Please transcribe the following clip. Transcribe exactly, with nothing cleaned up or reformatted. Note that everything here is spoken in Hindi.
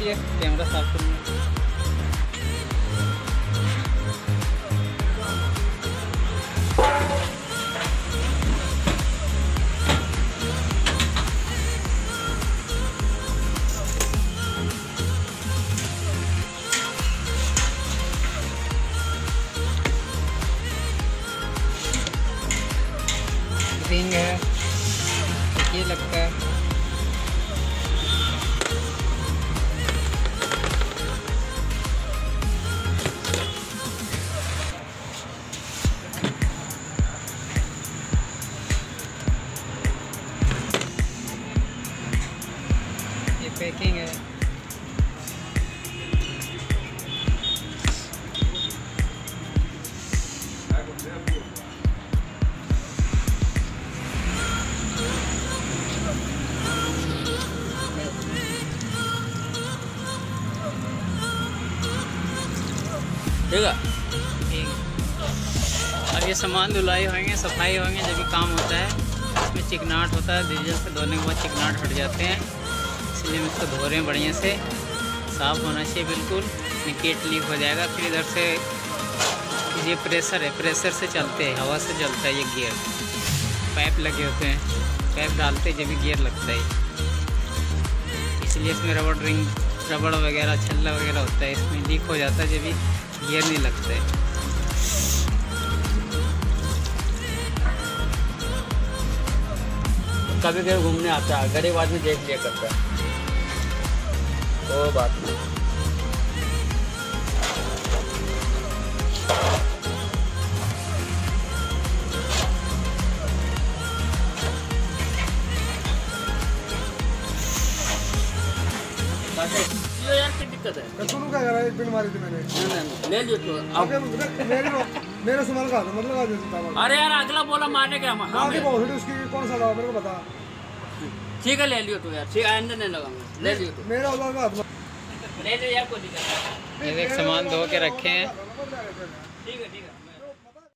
है कैमरा साफ करना। रिंग है, ये लगता है। ये पैकिंग है। ठीक है। ठीक। अब ये सामान धुलाई होंगे, सफाई होंगे, जब भी काम होता है। इसमें चिकनाट होता है, डीजल से धोने के बाद चिकनाट हट जाते हैं, इसलिए हम इसको धो रहे हैं बढ़िया से। साफ़ होना चाहिए बिल्कुल, निकेट लीक हो जाएगा। फिर इधर से ये प्रेशर है, प्रेशर से चलते हैं, हवा से चलता है ये गियर। पाइप लगे होते हैं, पाइप डालते जब भी गियर लगता है, इसलिए इसमें रबड़ रिंग, रबड़ वगैरह, छल्ला वगैरह होता है, इसमें लीक हो जाता है जब भी गियर नहीं लगता है। कभी कभी घूमने आता है, गरीब आदमी देख लिया करता है, वो बात नहीं। यार क्या दिक्कत है? सुनो क्या करा, एक पिन मारी थी मैंने। ले लियो तो अब मेरे मेरे सामान का मतलब लगा देता। अरे यार अगला बोला मारने के हम आगे बहुत उसकी कौन सा लगा मेरे को बता। ठीक है ले लियो तो यार, ठीक आइंदा नहीं लगाऊंगा, ले लियो तो। मेरा लगा ले लियो यार, कोई दिक्कत नहीं। ये देख सामान धो के रखे हैं। ठीक है ठीक है।